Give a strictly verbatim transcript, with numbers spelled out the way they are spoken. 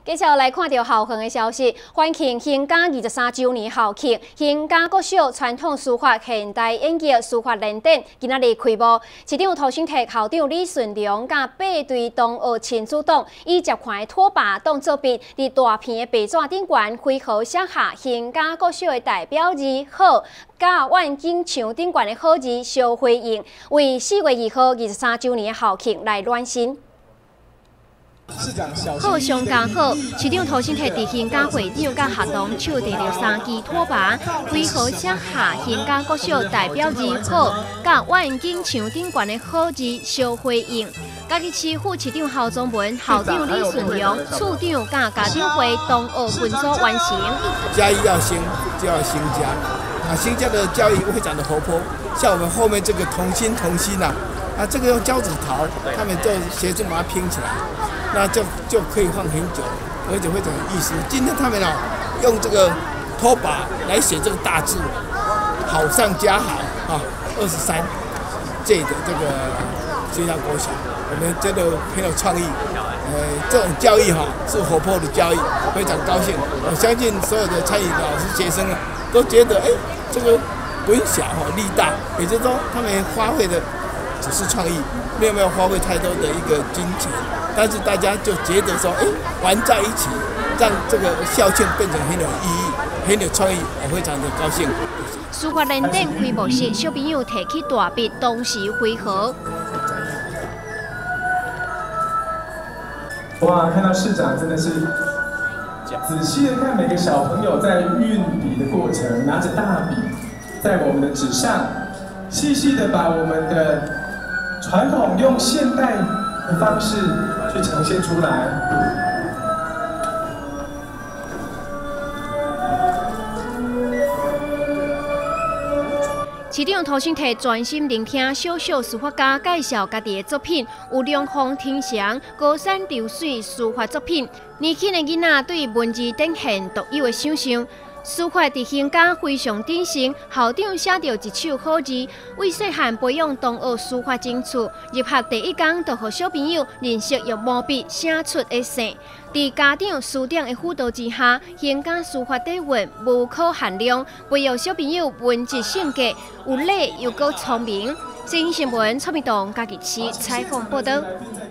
接下来看到校园的消息，欢庆新港二十三周年校庆，新港国小传统书法现代演艺书法联展今仔日开幕。市长涂新泰校长李顺良甲八队同学亲自党以接款的拖把当作笔，伫大片的白纸顶悬挥毫写下新港国小的代表字“好”。 甲万景墙顶悬的好字相辉映，为四月二号二十三周年的校庆来暖心。 好上加好，市长涂新泰伫新港会长甲学童手提着三支拖把，挥毫写下新港国小代表字“好”，甲万景墙顶悬的好字相辉映。嘉义市副市长郝宗文、校长李顺良、处长甲家长会同学分组完成。 嘉义要兴，就要兴家。 啊，新家的教育非常的活泼，像我们后面这个同心同心呐、啊，啊，这个用胶纸陶，他们就协助把它拼起来，那就就可以放很久，而且非常有意思。今天他们啊，用这个拖把来写这个大字，好上加好啊，二十三届的这个新港国小，我们真的很有创意。 呃，这种教育哈是活泼的教育，非常高兴。我相信所有的参与的老师、学生啊，都觉得哎，这个文小哈力大，也就是说他们发挥的只是创意，没有没有花费太多的一个金钱，但是大家就觉得说，哎，玩在一起，让这个校庆变成很有意义、很有创意，我非常的高兴。 书法联展开幕式，小朋友提起大笔，同时挥毫。 哇，看到市长真的是仔细的看每个小朋友在运笔的过程，拿着大笔在我们的纸上，细细的把我们的传统用现代的方式去呈现出来。 市长涂新泰专心聆听小小书法家介绍家己的作品，有两峰天祥、高山流水书法作品。年轻的囡仔对文字展现独有的想象。书法伫新港非常典型，校长写着一手好字，为细汉培养同学书法精粹。入学第一天，就和小朋友认识用毛笔写出的姓。伫家长、师长的辅导之下，新港书法底蕴无可限量，培养小朋友文质性格，有礼又够聪明。新新闻蔡明栋嘉义市采访报道。